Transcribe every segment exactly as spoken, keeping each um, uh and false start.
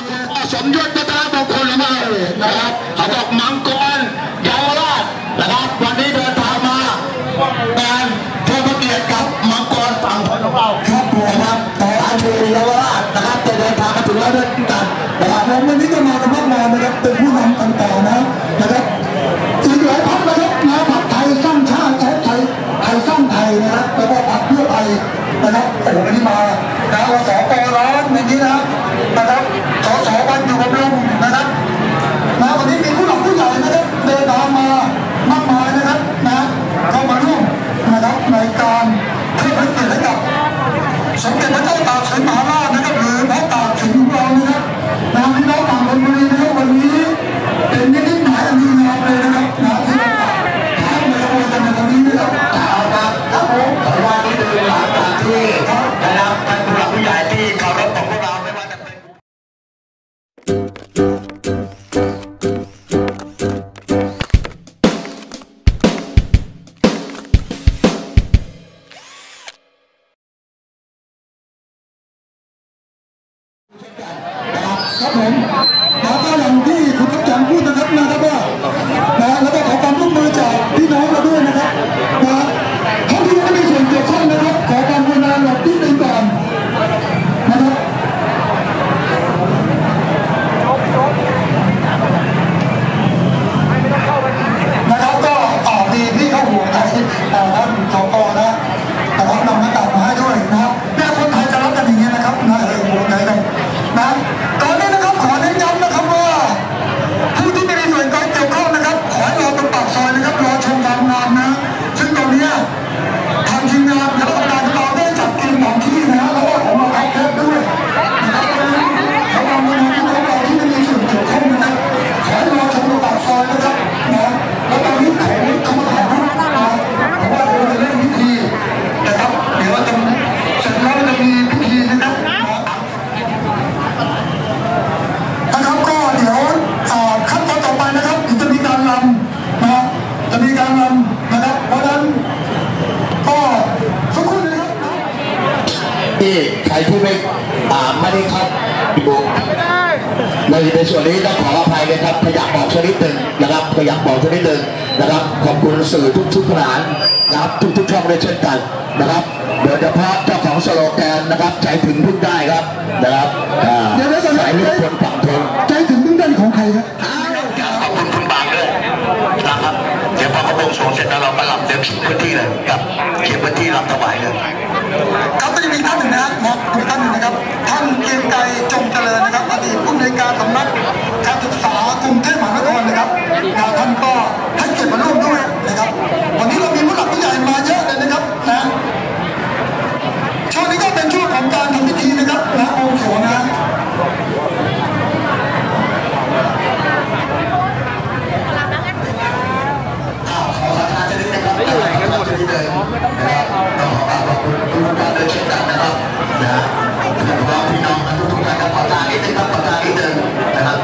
สมยศวัฒนมงคลมาเลยนะครับเขาบอกมังกรเยาวราชนะครับวันนี้เดินทางมาการเทิดพระเกียรติกับมังกรฝั่งของเราครับนะครับแต่อาชีพเยาวราชนะครับจะเดินทางมาถึงแล้วด้วยกันนะครับวันนี้ก็มากันมากมายนะครับเป็นผู้นำต่างๆนะนะครับอีกหลายพรรคนะครับนะพรรคไทยสร้างชาติไทยไทยไทยสร้างไทยนะครับแล้วก็พรรคเพื่อไทยนะครับโอ้โหวันนี้มานะวสปร้อนอย่างนี้นะนะครับสสวันอยู่กับลุงนะครับนะวันนี้มีผู้หลักผู้ใหญ่นะครับเดินทางมามากมายนะครับนะเข้ามาร่วมนะครับในการเทิดพระเกียรติให้กับสมเด็จพระเจ้าตากสินมหาราชนะครับหรือพระตากสินของเรานะครับนางพี่น้องฝั่งธนบุรีนะครับวันนี้เป็นนิมิตหมายอันดีงามเลยนะครับนะที่เราทำในขบวนการในวันนี้นะครับครับครับผมขอว่านี่คือหลังจากที่นะครับท่านผู้หลักผู้ใหญ่ที่เคารพของพวกเราไม่ว่าจะเป็นครับผมแล้วก็อย่างที่คุณทัพจันพูดนะครับนะครับว่านะแล้วก็ขอความร่วมมือจากพี่น้องเราด้วยนะครับนะท่านที่ไม่มีส่วนเกี่ยวข้องนะครับขอความกรุณาหลบนิดนึงก่อนนะครับนะครับก็ออกดีพี่เข้าหัวใจท่านสกนะนะครับนำหน้ากากมาให้ด้วยนะครับแม่คนไทยจะรับกันอย่างนี้นะครับนะเออหัวใจกันนะตอนนี้นะครับขอเน้นย้ำนะครับว่าผู้ที่ไม่มีส่วนเกี่ยวข้องนะครับขอให้รอตรงปากซอยนะครับรอชมความงามนะซึ่งตอนนี้ทางทีมงานและกรรมการของเราได้จัดเตรียมของที่นะแล้วก็ของมาคัดแคบด้วยนะครับเขาทำงานที่ของเราที่ไม่มีส่วนเกี่ยวข้องนะครับขอให้รอชมตรงปากซอยนะครับนะแล้วตอนนี้เขาเขามาถ่ายรูปนะเพราะว่าเราจะเล่นพิธีนะครับเดี๋ยวจะเสร็จแล้วจะมีพิธีนะครับนะครับก็เดี๋ยวขั้นตอนต่อไปนะครับจะมีการรำนะจะมีการรำนะครับเพราะฉะนั้นก็สักครู่นะครับที่ใครที่ไม่อ่าไม่ได้ครับดูในในส่วนนี้ต้องขออภัยนะครับขยับบอกชนิดหนึ่งนะครับขยับบอกชนิดหนึ่งนะครับขอบคุณสื่อทุกทุกขนาดนะครับทุกทุกช่องด้วยเช่นกันนะครับโดยเฉพาะเจ้าของสโลแกนนะครับใจถึงพึ่งได้ครับนะครับสายเลือดคนฝั่งทนใจถึงพึ่งได้ของใครครับขอบคุณคุณบางด้วยนะครับเดี๋ยวพอเขาบวงสรวงเสร็จแล้วเราก็ลำเต็มพื้นที่เลยกับเขียนพื้นที่ลำถวายเลยครับก็จะมีท่านหนึ่งนะนะมีท่านหนึ่งนะครับท่านเกียงไกรจงเจริญนะครับอดีตผู้อำนวยการสำนักการศึกษากรุงเทพมหานครนะครับท่านก็ให้เกียรติมาร่วมด้วยนะครับวันนี้เรามีผู้หลักผู้ใหญ่มาเยอะเลยนะครับนะช่วงนี้ก็เป็นช่วงของการทำพิธีนะครับนะองค์สวงนะพี่น้องทุกท่านขอตานิดนึงครับขอตานิดนึงนะครับ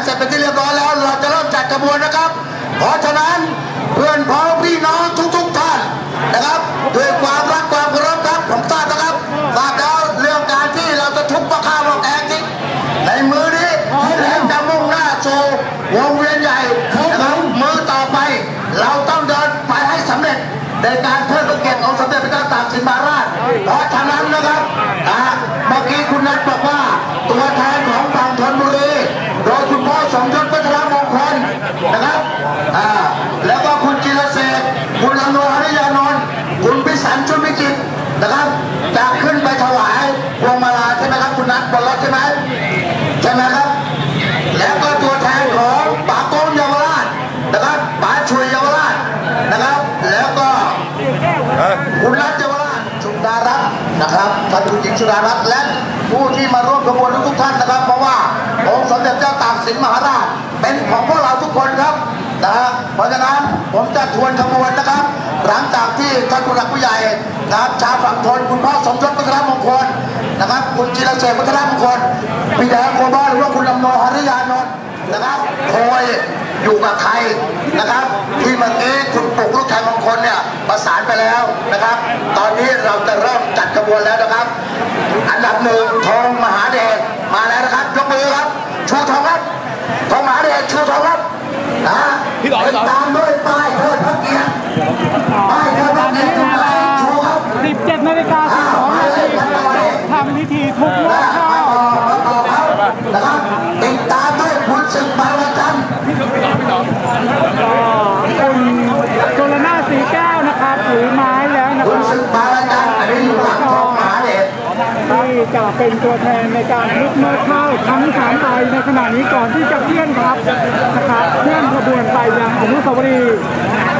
เสร็จเป็นที่เรียบร้อยแล้วเราจะเริ่มจัดกระบวนนะครับเพราะฉะนั้นเพื่อนพ้องพี่น้องทุกๆท่านนะครับด้วยความรักความเคารพครับผมทราบนะครับทราบแล้วเรื่องการที่เราจะทุบมะข้าวมะแกงที่ในมือนี้แล้วจะมุ่งหน้าสู่วงเวียนใหญ่นะครับมือต่อไปเราต้องเดินไปให้สำเร็จในการเทิดพระเกียรติของสมเด็จพระเจ้าตากสินมหาราชเพราะฉะนั้นนะครับเมื่อกี้คุณนัทบอกว่าตัวแทนของฝั่งธนบุรีโดยคุณพ่อสมยศพัฒนามงคลนะครับแล้วก็คุณจิรเสกคุณลำนวหริยานนท์คุณพิสันชุนวิจิตรนะครับจะขึ้นไปถวายพวงมาลาใช่ไหมครับคุณนัทบนรถใช่ไหมใช่ไหมครับแล้วก็ตัวแทนของป่าโต้งเยาวราชนะครับป่าชุยเยาวราชนะครับแล้วก็คุณรัตเยาวราชชุดารัตน์นะครับท่านผู้หญิงชุดารัตน์และผู้ที่มาร่วมขบวนทุกท่านนะครับเพราะว่าองค์สมเด็จเจ้าตากสินมหาราชเป็นของพวกเราทุกคนครับนะฮะเพราะฉะนั้นผมจะทวนขบวนนะครับหลังจากที่ท่านผู้หลักผู้ใหญ่นะครับชาวฝั่งทนคุณพ่อสมยศพัฒนามงคลนะครับคุณจิรเสกพัฒนามงคลพี่แดงโคบ้าหรือว่าคุณลำโนหริยานนท์นะครับคอยอยู่กับใครนะครับที่เมื่อกี้คุณปลุกลูกชายมงคลเนี่ยประสานไปแล้วนะครับตอนนี้เราจะเริ่มจัดกระบวนแล้วนะครับอันดับหนึ่งธงมหาเดชมาแล้วนะครับยกมือครับชูธงครับธงมหาเดชชูธงครับนะติดตามด้วยป้ายเทิดพระเกียรติป้ายเทิดพระเกียรติชูครับสิบเจ็ดนาฬิกาสิบสองนาทีทำพิธีทุบหม้อข้าวนะครับติดตามด้วยคุณศึกบางระจันคุณโจรนาสีแก้วนะครับถือไม้แล้วนะคคุรับณศึกบางระจันอันนี้อยู่หลังธงมหาเดชที่จะเป็นตัวแทนในการทุบหม้อข้าวทั้งสามใบในขณะนี้ก่อนที่จะเคลื่อนครับนะครับเคลื่อนขบวนไปยังอนุสาวรีย์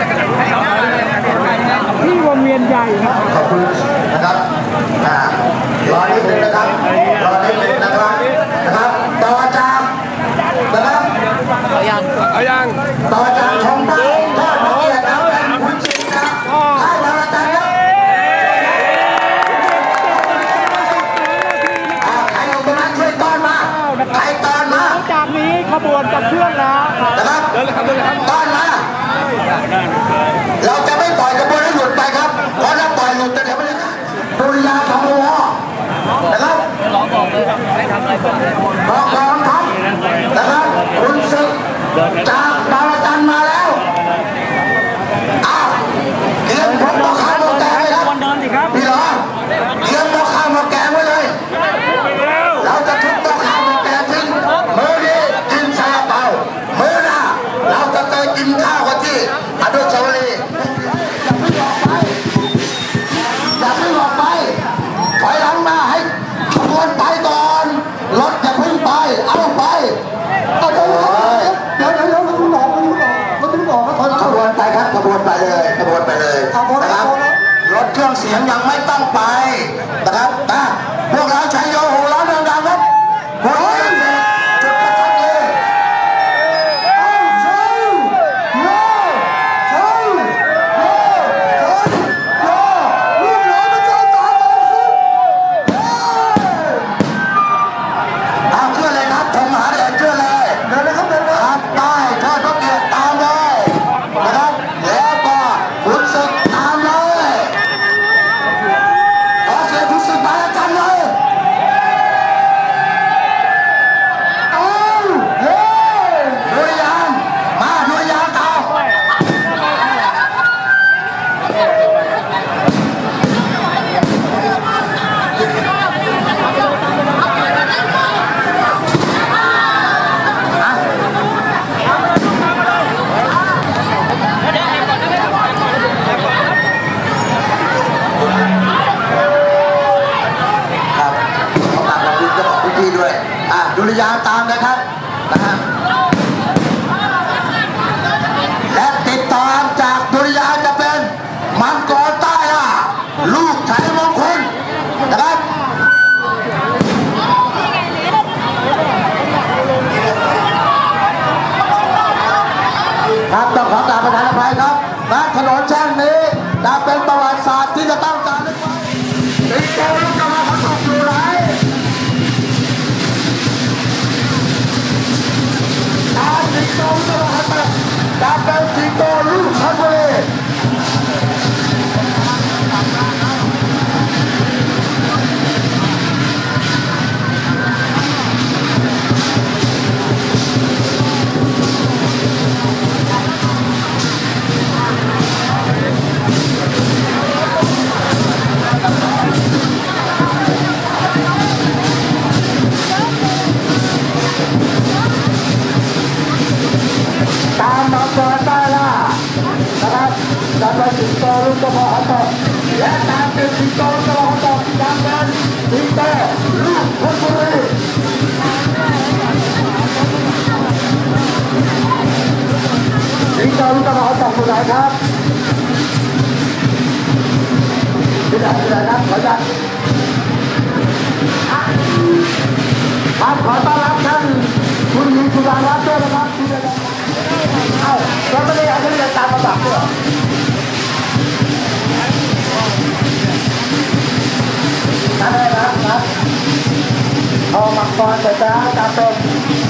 ที่วงเวียนใหญ่นะครับขอบคุณนะครับรอนิดนึงนะครับรอนิดนึงนะครับนะครับต่อจากนะครับเอายังเอายังต่อจากชมได้ทอดพระเกียรติแล้วเป็นคุณชินนะให้บางระจันครับใครอยู่ตรงนั้นช่วยต้อนมาใครต้อนมาจากนี้ขบวนจะเคลื่อนแล้วนะครับต้อนมาเราจะไม่ปล่อยกระบวนให้หลุดไปครับเพราะถ้าปล่อยหลุดจะเดี๋ยวมันจะดุริยางค์ของโมนะครับบอกกองทัพนะครับคุณศึกจากบางระจันมาแล้วอ้าวเตรียมพกหม้อข้าวหม้อแกงไว้ครับพี่หลอเตรียมหม้อข้าวหม้อแกงไว้เลยเราจะทุบหม้อข้าวหม้อแกงทิ้งมื้อนี้กินซาลาเปามื้อหน้าเราจะไปกินข้าวกันที่อนุสาวรีย์อย่าเพิ่งออกไปถอยหลังมาให้ขบวนไปก่อนรถอย่าเพิ่งไปเอาไปเอาเดี๋ยวเดี๋ยวเดี๋ยวเดี๋ยวเราต้องบอกเราต้องบอกเราต้องบอกขบวนไปครับขบวนไปเลยขบวนไปเลยนะครับรถเครื่องเสียงยังไม่ต้องไปนะครับนะพวกเราใช้โยโหร้อนดังๆครับโอ้ยจุดประทัดเลยดุริยางค์ตามนะครับนะฮะและติดตามจากดุริยางค์จะเป็นมังกรใต้ล่ะลูกชัยมงคลนะครับครับต้องขอกราบประธานอภัยครับณถนนเช่นนี้จะเป็นประวัติศาสตร์ที่จะต้องจารึกไว้ติดตามกำลังขับอยู่ไหนตามด้วยสิงโตลูกกระบอกฮอตดอกและตามเป็นสิงโตลูกกระบอกฮอตดอกตามเป็นสิงโตลูกธนบุรีสิงโตลูกกระบอกฮอตดอกคนไหนครับที่ไหนที่ไหนครับขอจัดครับขอต้อนรับท่านคุณยิงสุดารัตน์ด้วยนะครับที่จะเอ้าแล้วไม่ได้เอาไม่ได้ตามมาตักด้วยนั่นเลยนะครับเอามังกรใส่ตาตามตรง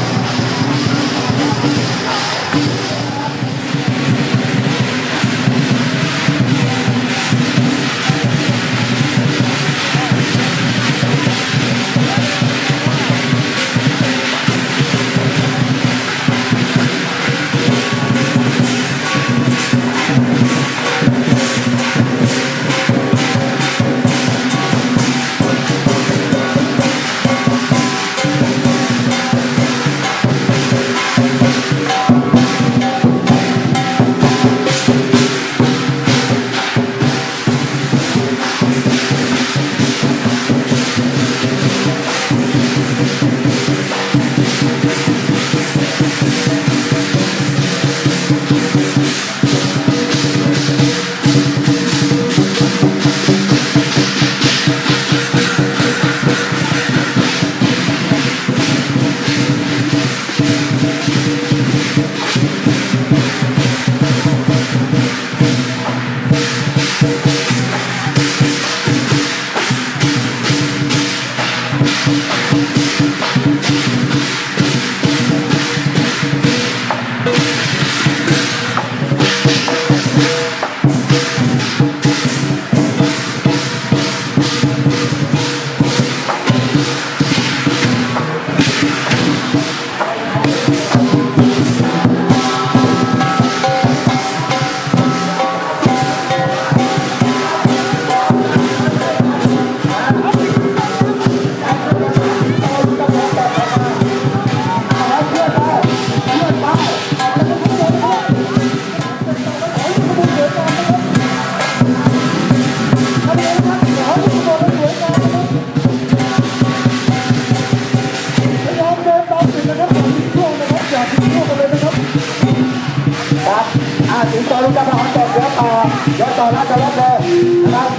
สิงโตลูกกระบอกฮอตดอกเดี๋ยวต่อเดี๋ยวต่อนะจะรับเลยนะครับ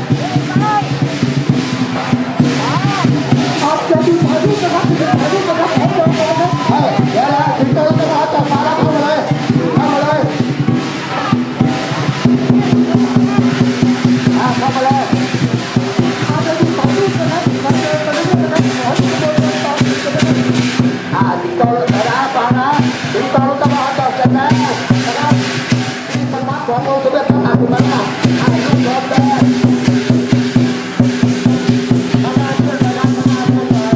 เอาจะดูถ่ายรูปนะครับถ่ายรูปนะครับขอเดินเลยนะครับเฮ้ยเดี๋ยวนะสิงโตลูกกระบอกฮอตดอกมาแล้วเข้ามาเลยเข้ามาเลยอ่ะเข้ามาเลยเอาจะดูถ่ายรูปนะครับมาเดินไปเรื่อยๆนะครับขอเดินเดินต่ออ่ะสิงโตนะฟังนะสิงโตลูกกระบอกฮอตดอกเสร็จแล้วนะครับของเราจะได้ทำงานคุณนะให้ทุกคนได้ทำงานเพื่อการทำงานเพื่อการ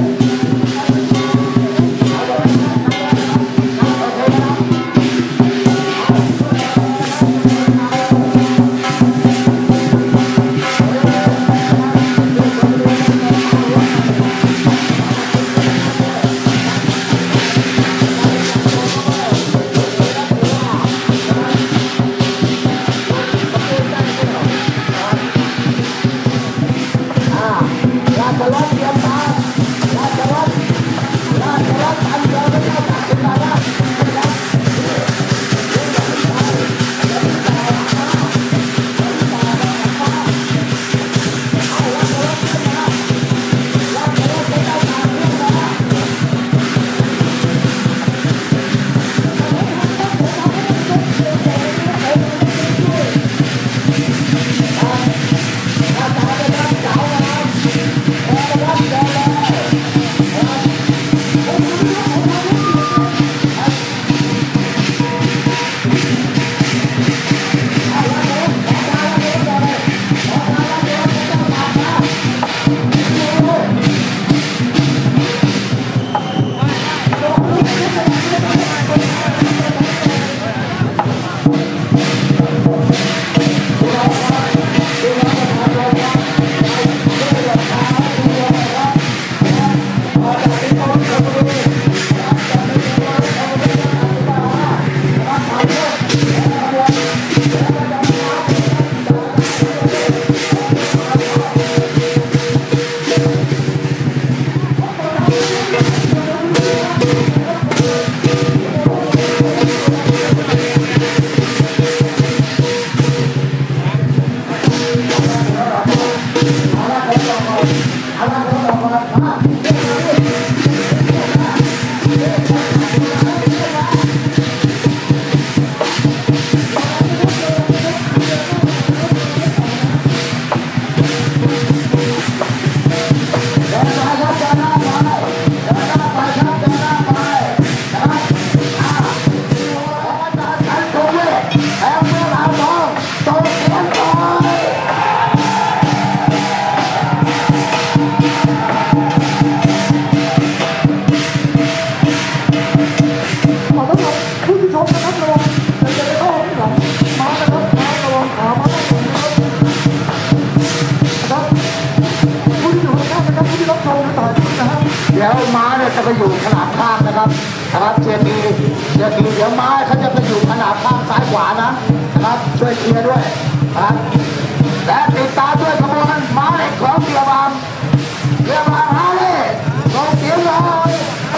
เดี๋ยวม้าเนี่ยจะไปอยู่ขนาบข้างนะครับนะครับเชียร์ดีเชียร์ดีเดี๋ยวม้าเขาจะไปอยู่ขนาบข้างซ้ายขวานะนะครับช่วยเชียร์ด้วยนะครับและติดตามด้วยขบวนม้าเอกของเกียร์บางเกียร์บางฮาเล่ลงเสียงเลย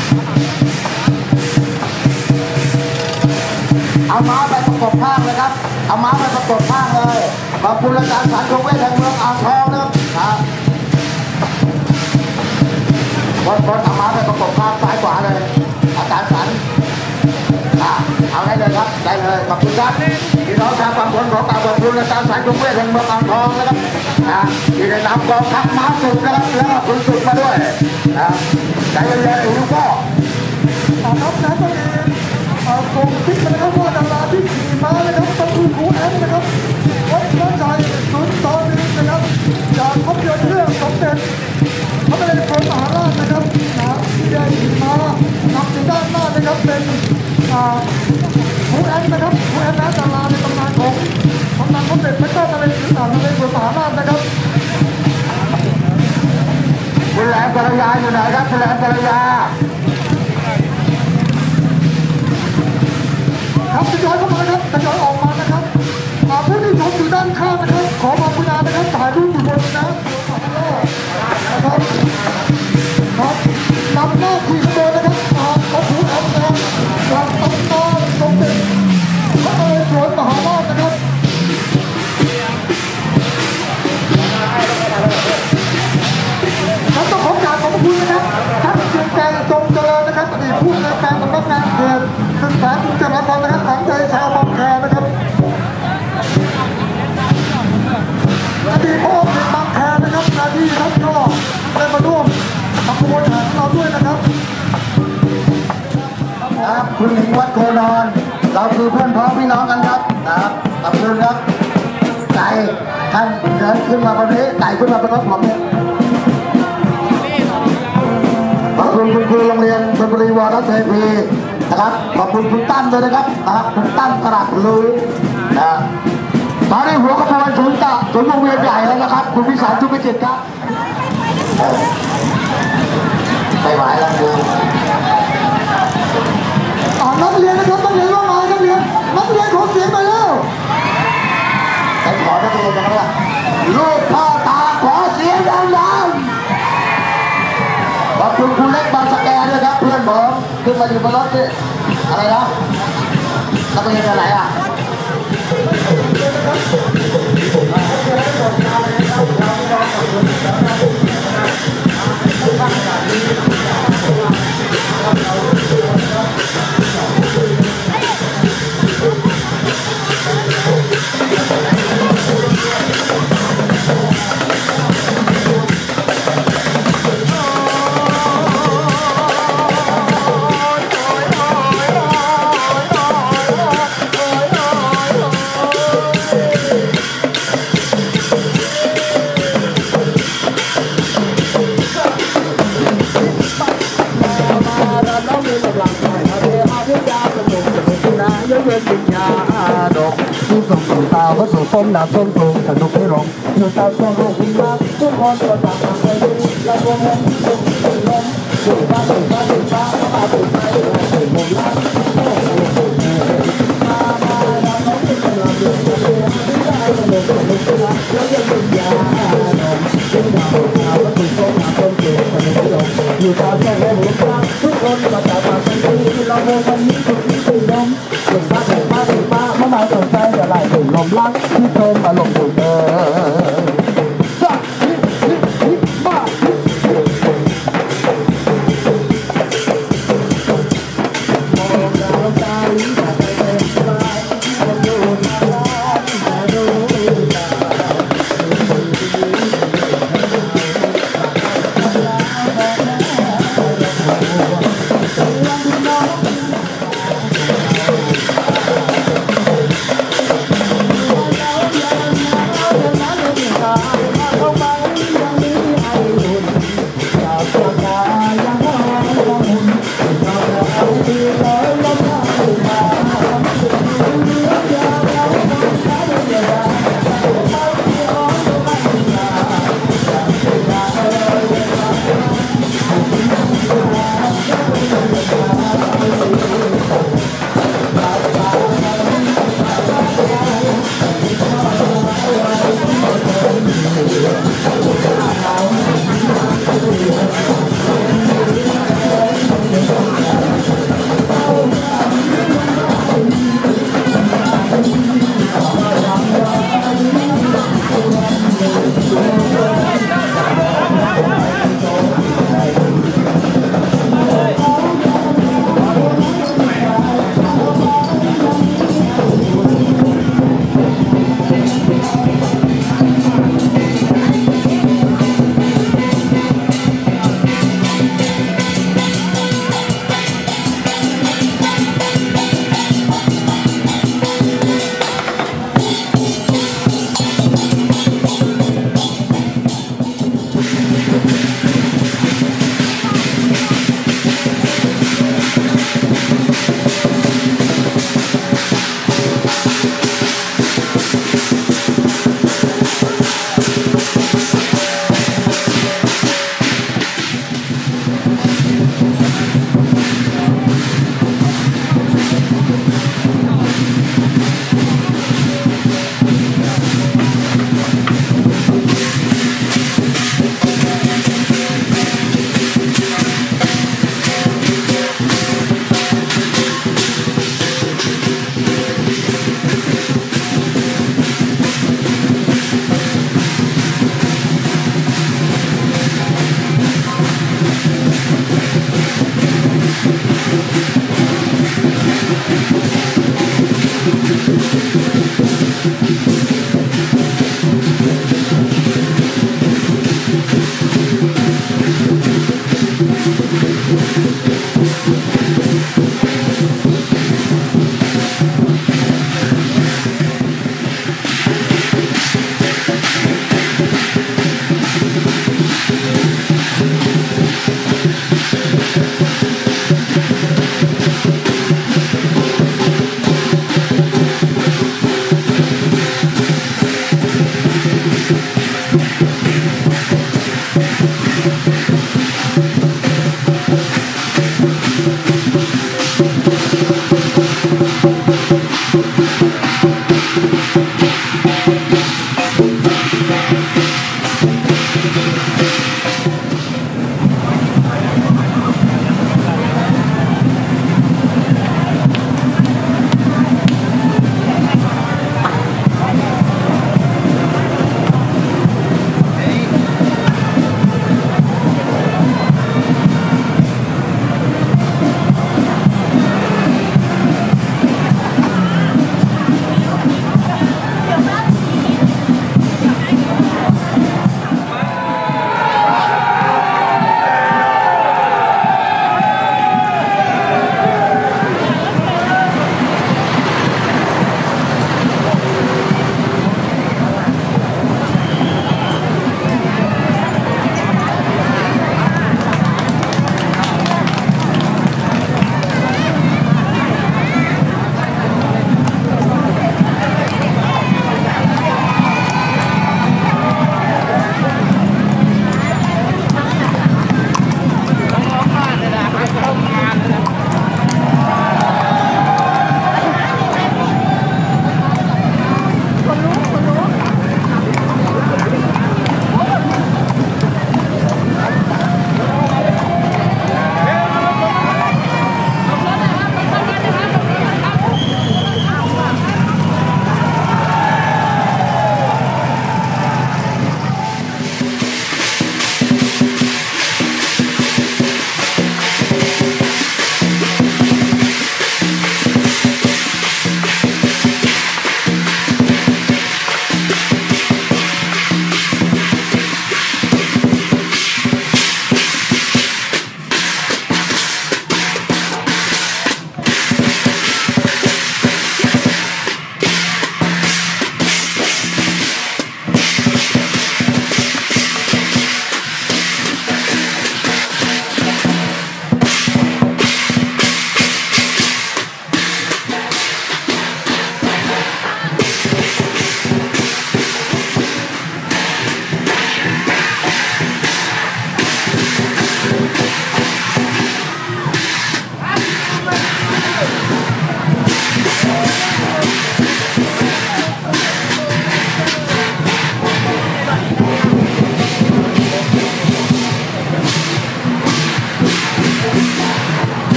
เอาม้าไปประกบข้างเลยครับเอาม้าไปประกบข้างเลยขอบคุณอาจารย์สันคงเวทแห่งเมืองอ่างทองนะครับคนคนเอามาไปประกบข้างซ้ายขวาเลยอาจารย์สันเอาได้เลยครับได้เลยขอบคุณครับพี่น้องชาวบางคนขอกราบขอบคุณอาจารย์สันคงเวทแห่งเมืองอ่างทองนะครับที่ได้นำกองทัพม้าศึกนะครับแล้วก็คุณศึกมาด้วยใจเย็นๆหิวก็ครับนะตอนนี้กรมพิษนะครับว่าดาราที่ขี่ม้านะครับต้องคือครูแอนนะครับวัดน้ำใจศูนย์ตอนนี้นะครับจากภาพยนตร์เรื่องสมเด็จพระบรมมหาราชนะครับนะที่ได้ขี่ม้านำอยู่ด้านหน้านะครับเป็นครูแอนนะครับครูแอนนะดาราในตำนานของตำนานสมเด็จพระเจ้าตากสินมหาราชนะครับคุณแหลมกัลยาอยู่ไหนครับคุณแหลมกัลยาครับทยอยเข้ามานะครับทยอยออกมานะครับผู้ที่ชมอยู่ด้านข้างนะครับขอความกรุณานะครับถ่ายรูปอยู่บนนะครับนะครับครับนำหน้าที่ขบวนนะครับขอผู้นำนะครับจากตำนานสมเด็จพระนเรศวรมหาราชนะครับครับต้องขอกราบขอบคุณนะครับท่านเชียงแกงจงเจริญนะครับอดีตผู้ในวยการสำนักงานเขตศึกษาคุณจราจรนะครับของใจชาวบางแคนะครับอดีตพ่อเขตบางแคนะครับนาทีครับก็ได้มาร่วมทำขบวนแห่ของเราด้วยนะครับครับคุณหญิงวัดโคนอนเราคือเพื่อนพ้องพี่น้องกันครับนะครับขอบคุณครับไก่ท่านเดินขึ้นมาบนนี้ไก่ขึ้นมาบนรถผมเนี่ยขอบคุณคุณครูโรงเรียนชลบุรีวรเทพีนะครับขอบคุณคุณตั้มด้วยนะครับนะครับคุณตั้มกระดับลุยนะตอนนี้หัวขบวนถึงจะถึงวงเวียนใหญ่แล้วนะครับคุณพิสารชุกพิจิตรครับไปไหวแล้วดูนักเรียนนะครับนักเรียนว่าไงนักเรียนนักเรียนขอเสียงไปแล้วไปขอนักเรียนนะครับว่าลูกพ่อตาขอเสียงดังๆขอบคุณครูเล็กบางสแกนด้วยครับเพื่อนผมขึ้นมาอยู่บนรถด้วยอะไรนะนักเรียนอะไรอ่ะพระสุพรมนาต้นตูสนุกไม่ลงอยู่ตามช่วงโลกวิญญาณทุกคนก็ต่างไปดูและรวมกันที่ตรงที่ลมสุดฟ้าสุดฟ้าสุดฟ้ามาสุดฟ้าสุดฟ้าสุดมุมล้านมามาเราเขาเป็นกำลังเดินมาเดินที่ได้สนุกสนุกนะแล้วยังวิญญาณซึ่งดาวดาวพระสุพรมนาต้นตูสนุกไม่ลงอยู่ตามช่วงโลกวิญญาณทุกคนก็ต่างไปดูเรารวมกันที่ตรงที่ลมสุดฟ้าสุดฟ้าสุดฟ้ามามาสนใจจะไล่ถึงลมรักที่เธอมาลงดูเธอ Thank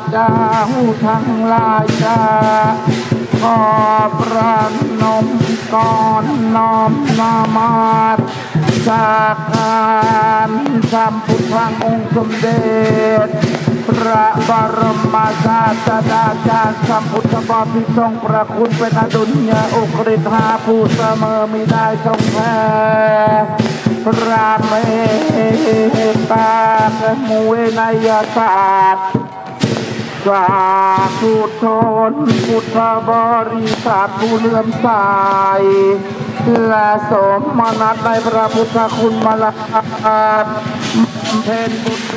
เจ้าทั้งหลายจะขอประนมก่อนน้อมนามาตจากการสัมพุทธังองค์สมเด็จพระบรมศาสดาจารย์สัมพุทธบพิทรงประคุณเป็นอดุลยอุกฤษหาผู้เสมอมิได้ทรงแพ้พระเมตตาและมุเวนยศาสตร์สาธุชนพุทธบริษัทผู้เลื่อมใสและสมนัตในพระพุทธคุณมาลาเพนบุญ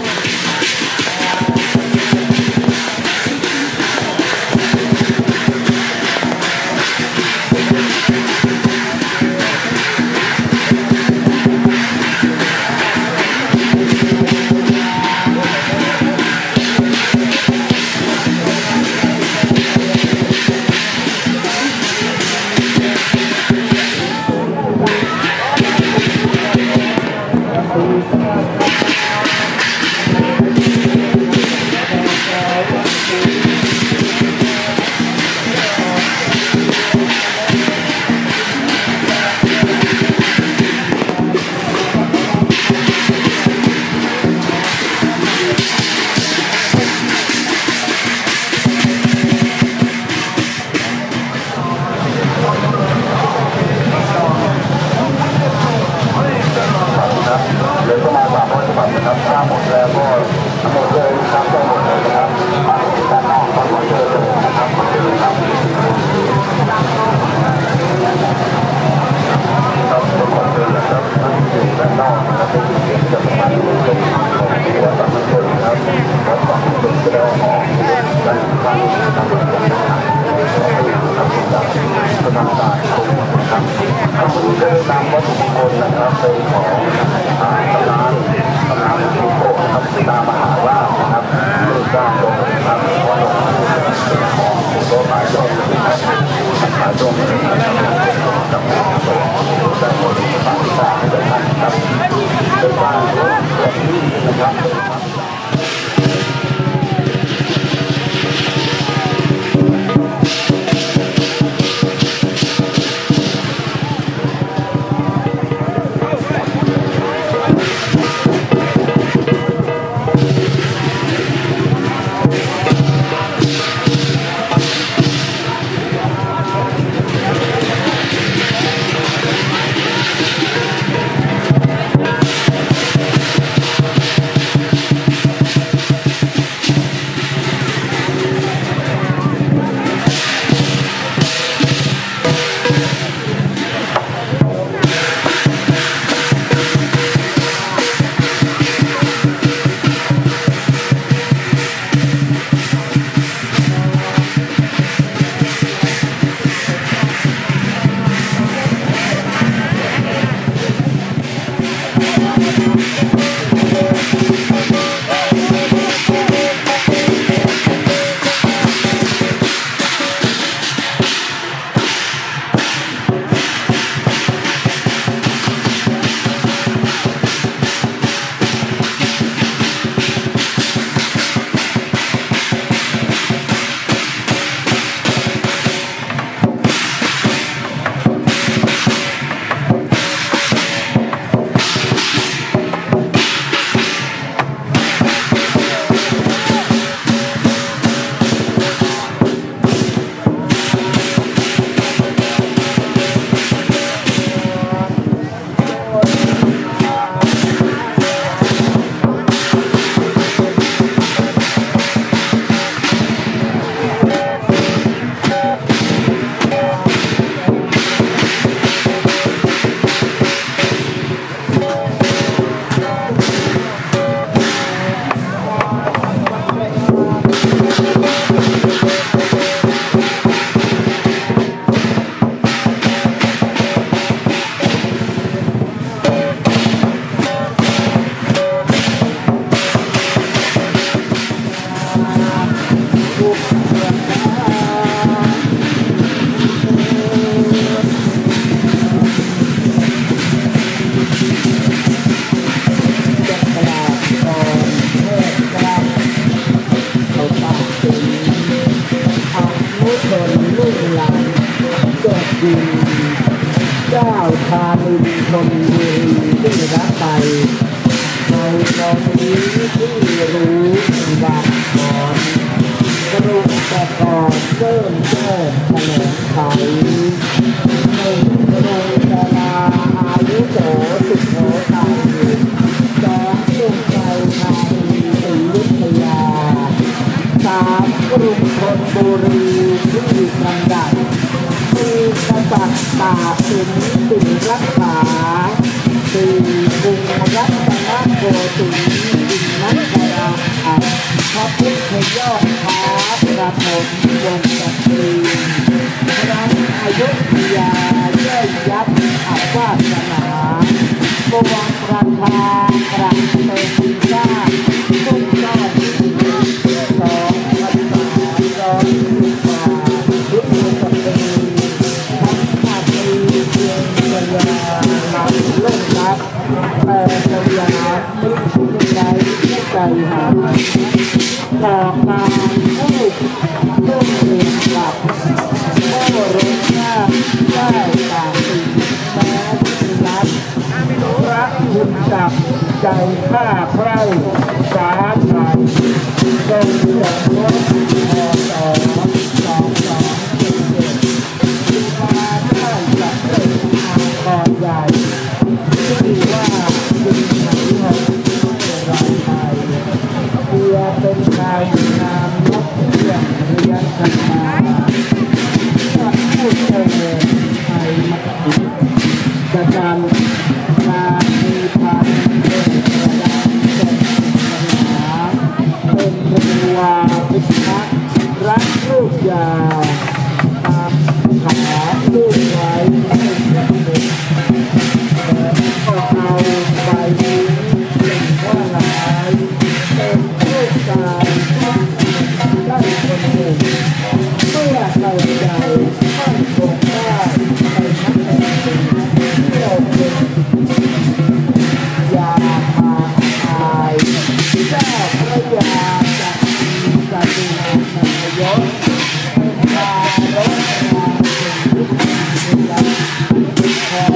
รุณคนดีที่รักไปในตอนนี้ที่รู้ว่าก่อนกระดูกแต่ก่อนเริ่มแก้แถลงไขหนึ่งกระดูกดาราอายุโสสุโขทัยสองลุงไทยไทยศรีวิทยาสามกรุงธนบุรีที่กำดันมีกษัตริย์ตากสินสินรักษาสี่กรุงรัตนโกสินทร์ดินนักราพระพุทธยอดฟ้าประถมวงศ์ตรีครั้งอยุธยาเย้ยยับอับวาสนาบวงประชาประเทศชาติทุกยอดสองพันสามร้อยสิบห้าทุกสตรีทั้งชาติเพียงเวลาหลังเล่นรักแต่จะยาไม่คุ้มใจใจหาต่อการพูดต้นเรียนหลับโม่รู้ว่าได้ต่างสิ่งแม้ที่รักพระคุณจับใจข้าใครสาใจจงเสียงรถพอต่อสองสองเจ็ดเจ็ดมาได้จับเป็นอาคอนใหญ่ที่ว่าจึงไหนหกไรไทยเพื่อเป็นชายงามนักเรียนเรียนกันมาถ้าพูดเองไทยมักผิดจะจำการมีพันเป็นกระดานเป็นปัญหาเป็นเทวาพิทักษ์รักลูกยาตามขาลูกไว้ให้ยับเด็กแต่ก็เอาไปนี้เป็นว่าหลายเป็นลูกชายได้คนหนึ่งเมื่อเราใจมั่นคงได้ในทั้งแผ่นดินเที่ยวเป็นยามาอายเจ้าพระยาจะมีสติในยศเป็นพาลบมาเป็นยุคเป็นรักของ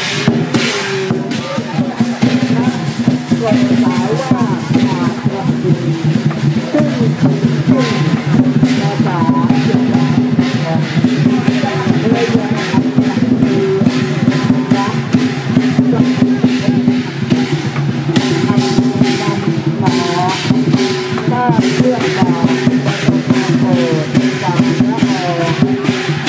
คนสายว่าขาดความดีซึ่งซึ่งภาษาเกี่ยวกับของเลยยังคือรักต้องทำนำหนอสร้างเรื่องราวประโยชน์จากพระองค์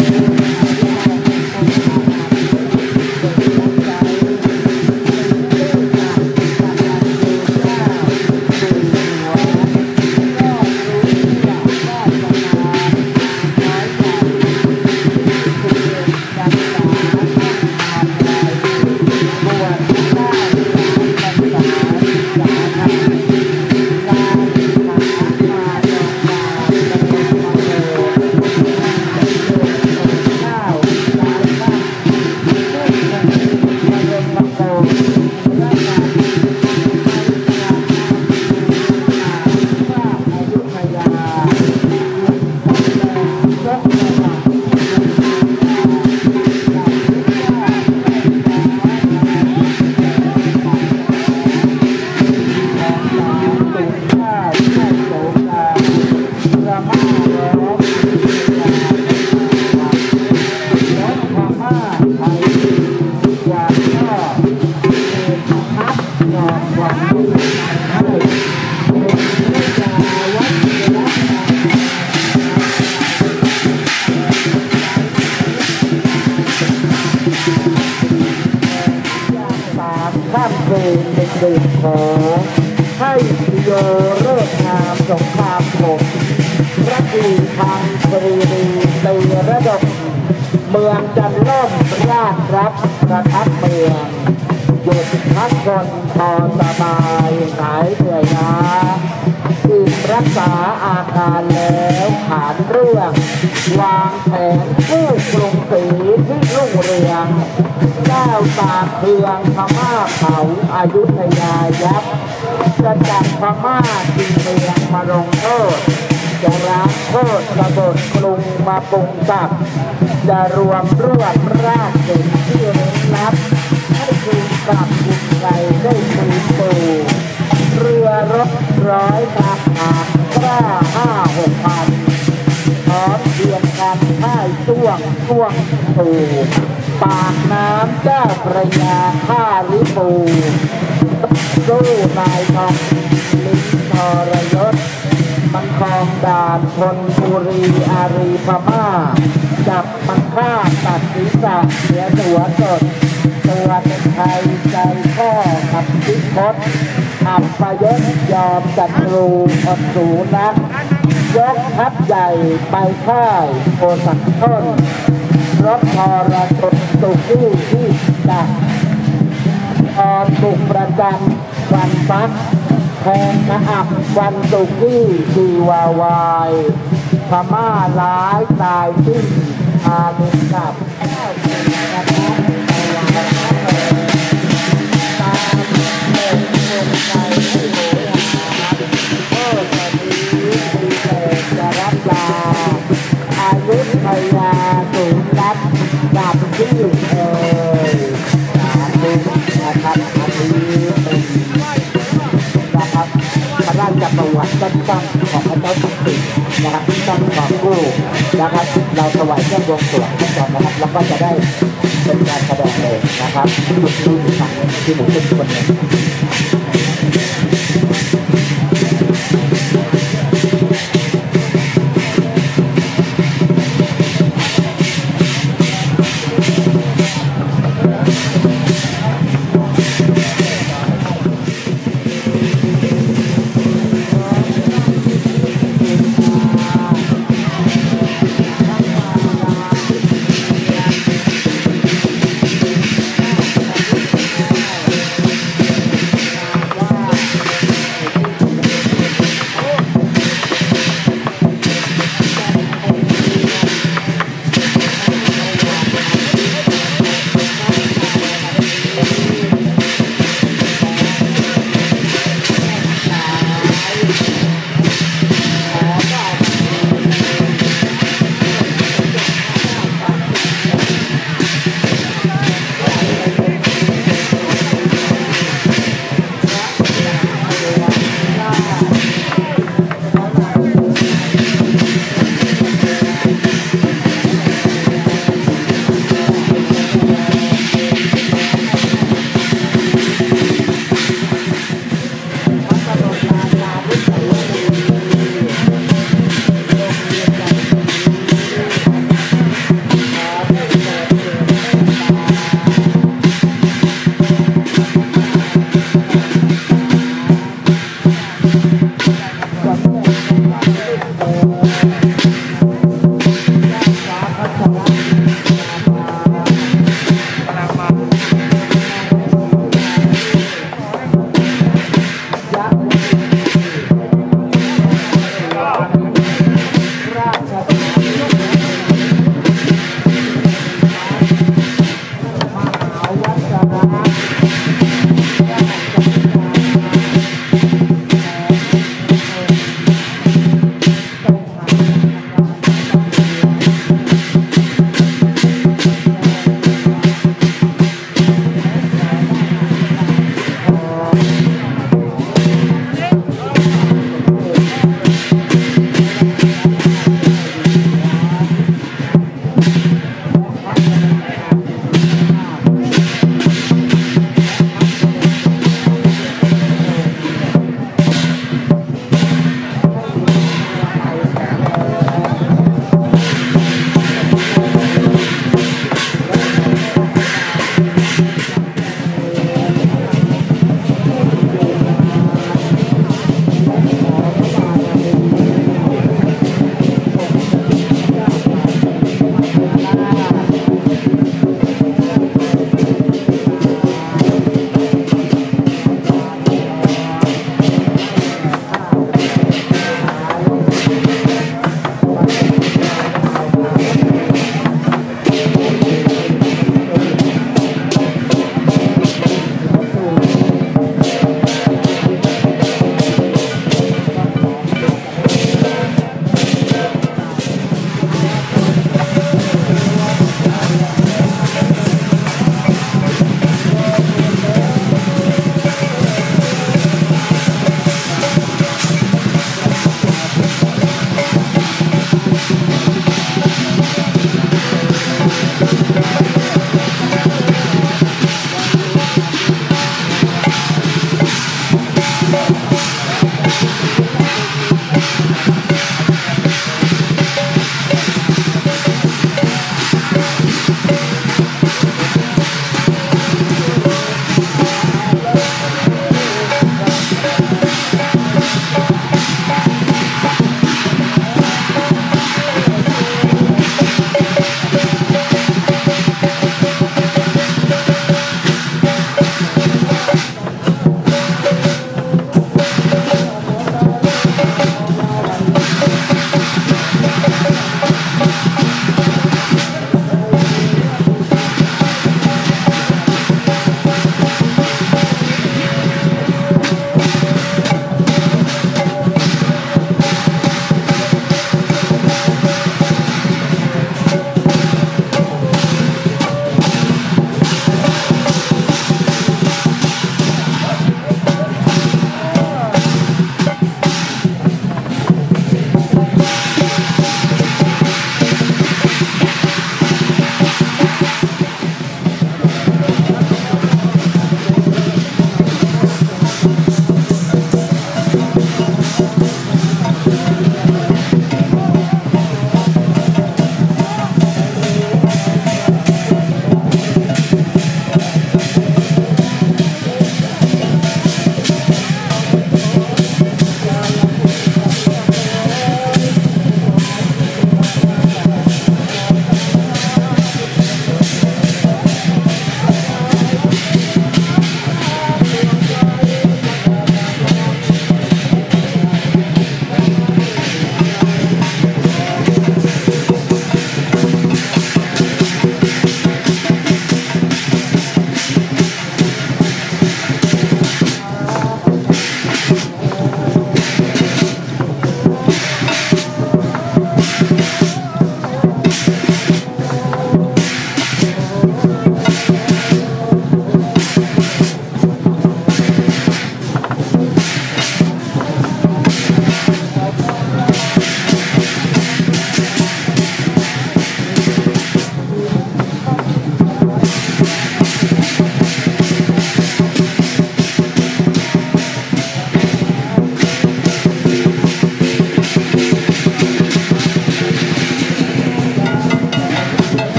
ข้ามเพลงเด็กๆขอให้โยเลิกงามสงครามผมรักลีทางปรีดีในระดับเมืองจันล่มราชรับประทับเมืองหยุดพักผ่อนพอสบายหายเหนื่อยล้าอิ่มรักษาอาการแล้วขานเรื่องวางแผนกู้กรุงศรีที่รุ่งเรืองเจ้าตากเพืองพม่าเผาอายุทยายับจะจับพม่าจีนเมืองมาลงโทษจะล้างโทษกบฏกรุงมาปรุงจับจะรวมรวบราชเด็กที่เร้นลับกับกุญไกได้ฟื้นฟูเรือรบร้อยทหารกล้าห้าหกพันพร้อมเรียงกันค่ายช่วงช่วงตู่ปากน้ำเจ้าพระยาท่าลิปูสู้นายทองลิงทรยศมันคลองด่านธนบุรีอารีพม่าจับมันฆ่าตัดศีรษะเสียหัวสดตัวเป็นไทยใจข้อกับพิพศอับประยศยอมจัดรูอดสูนักยกทัพใหญ่ไปค่ายโอสักต้นรถทรตนตุกที่ที่ดักตอนบุกประจันวันฟักแทงกระอับวันตุกที่จีวาวายพม่าร้ายตายที่อาลินกับอายุทยาสูงรัดดับที่เอ่ยสาธุนะครับอันนี้เป็นนะครับพระราชประวัติสั้นๆของพระเจ้าสุตินะครับที่ต้องขอบคู่นะครับเราถวายเครื่องบวงสรวงก่อนนะครับแล้วก็จะได้เป็นการแสดงเลยนะครับที่หลุดดูอยู่ฝั่งที่หนูเป็นคนหนึ่งรา